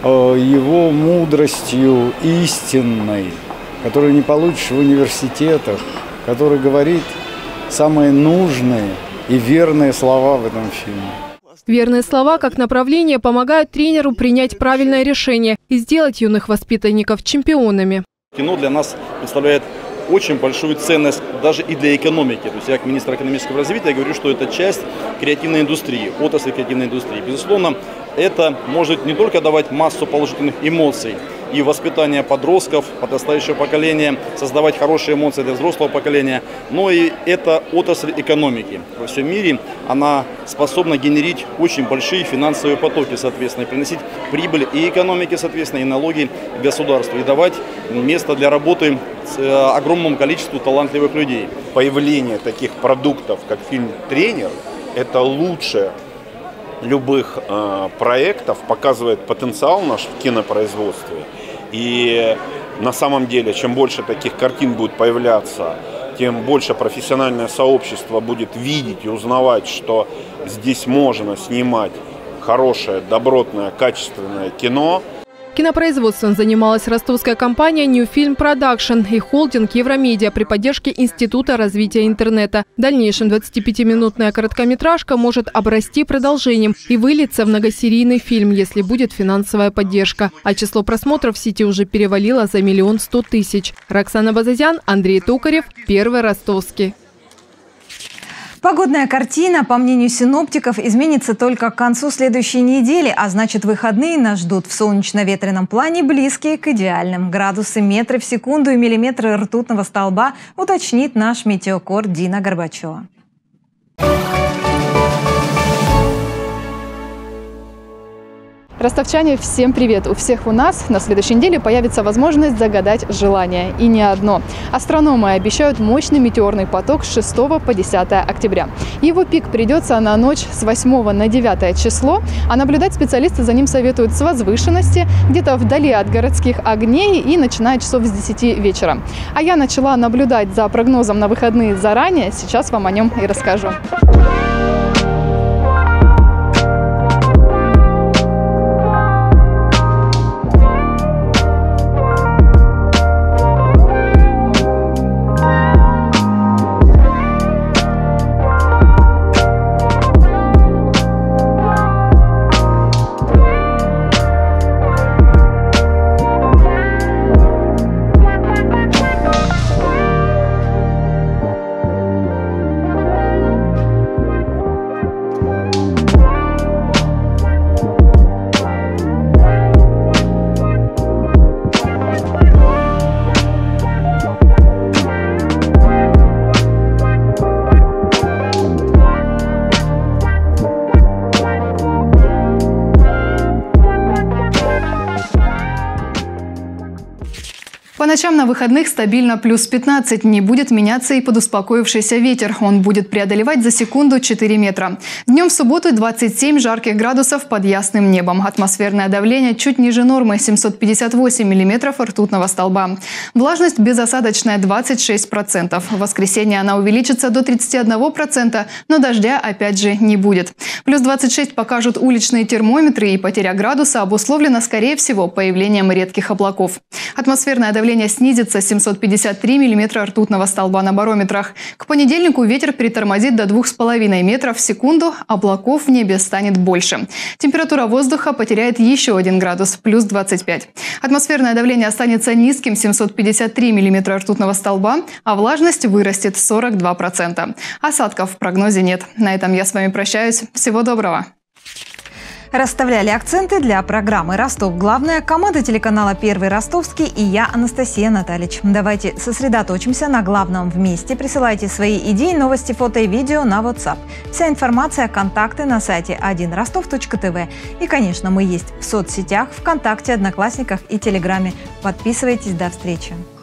его мудростью истинной, которую не получишь в университетах, который говорит самые нужные и верные слова в этом фильме. Верные слова как направление помогают тренеру принять правильное решение и сделать юных воспитанников чемпионами. Кино для нас представляет очень большую ценность даже и для экономики. То есть я как министр экономического развития говорю, что это часть креативной индустрии, отрасли креативной индустрии. Безусловно, это может не только давать массу положительных эмоций и воспитание подростков, подрастающего поколения, создавать хорошие эмоции для взрослого поколения, но и это отрасль экономики. Во всем мире она способна генерить очень большие финансовые потоки, соответственно, и приносить прибыль и экономике, соответственно, и налоги государству, и давать место для работы огромному количеству талантливых людей. Появление таких продуктов, как фильм «Тренер», это лучше любых проектов, показывает потенциал наш в кинопроизводстве. И на самом деле, чем больше таких картин будет появляться, тем больше профессиональное сообщество будет видеть и узнавать, что здесь можно снимать хорошее, добротное, качественное кино. Кинопроизводством занималась ростовская компания New Film Production и холдинг Евромедиа при поддержке Института развития интернета. В дальнейшем 25-минутная короткометражка может обрасти продолжением и вылиться в многосерийный фильм, если будет финансовая поддержка. А число просмотров в сети уже перевалило за 1 100 000. Роксана Базазян, Андрей Токарев, Первый Ростовский. Погодная картина, по мнению синоптиков, изменится только к концу следующей недели, а значит, выходные нас ждут в солнечно-ветреном плане близкие к идеальным. Градусы, метры в секунду и миллиметры ртутного столба уточнит наш метеокор Дина Горбачева. Ростовчане, всем привет! У всех у нас на следующей неделе появится возможность загадать желание. И не одно. Астрономы обещают мощный метеорный поток с 6 по 10 октября. Его пик придется на ночь с 8 на 9 число, а наблюдать специалисты за ним советуют с возвышенности, где-то вдали от городских огней и начиная часов с 10 вечера. А я начала наблюдать за прогнозом на выходные заранее, сейчас вам о нем и расскажу. ночам на выходных стабильно плюс 15. Не будет меняться и подуспокоившийся ветер. Он будет преодолевать за секунду 4 метра. Днем в субботу 27 жарких градусов под ясным небом. Атмосферное давление чуть ниже нормы – 758 миллиметров ртутного столба. Влажность безосадочная – 26%. В воскресенье она увеличится до 31%, но дождя опять же не будет. Плюс 26 покажут уличные термометры, и потеря градуса обусловлена, скорее всего, появлением редких облаков. Атмосферное давление снизится, 753 миллиметра ртутного столба на барометрах. К понедельнику ветер притормозит до 2,5 метров в секунду, облаков в небе станет больше. Температура воздуха потеряет еще 1 градус, плюс 25. Атмосферное давление останется низким, 753 миллиметра ртутного столба, а влажность вырастет 42%. Осадков в прогнозе нет. На этом я с вами прощаюсь. Всего доброго. Расставляли акценты для программы «Ростов. Главное» команда телеканала «Первый Ростовский» и я, Анастасия Наталич. Давайте сосредоточимся на главном вместе. Присылайте свои идеи, новости, фото и видео на WhatsApp. Вся информация, контакты на сайте 1rostov.tv. И, конечно, мы есть в соцсетях, ВКонтакте, Одноклассниках и Телеграме. Подписывайтесь. До встречи.